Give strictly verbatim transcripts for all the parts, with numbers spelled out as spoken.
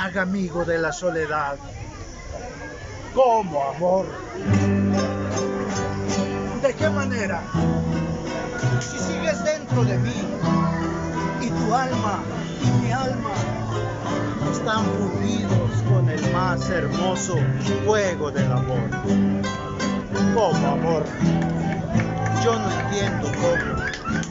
haga amigo de la soledad, como amor. ¿De qué manera? Si sigues dentro de mí, y tu alma y mi alma están fundidos con el más hermoso fuego del amor. Como amor, yo no entiendo cómo.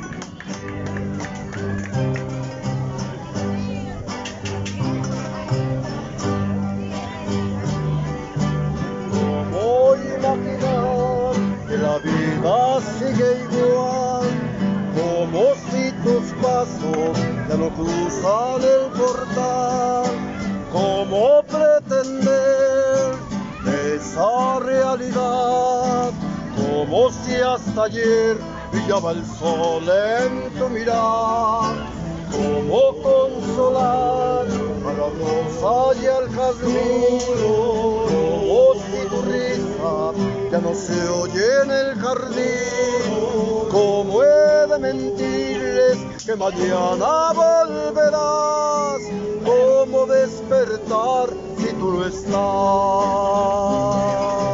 ¿Cómo imaginar que la vida sigue igual? Como si tus pasos ya no cruzan el portal. ¿Cómo pretender esa realidad? Como si hasta ayer brillaba el sol en tu mirar. ¿Cómo consolar a la rosa y al jazmín? Como si tu risa ya no se oye en el jardín. ¿Cómo he de mentirles que mañana volverás? ¿Cómo despertar si tú no estás?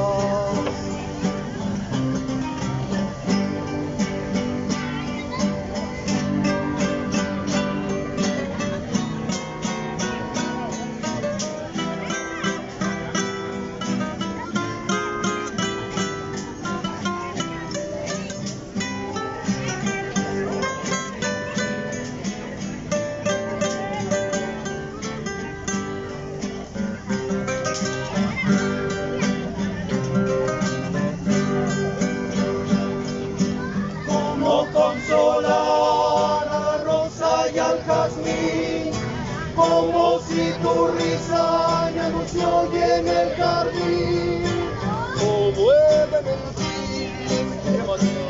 Consolar a la rosa y al jazmín, como si tu risa ya no se oye en el jardín. ¿Cómo he de mentir que mañana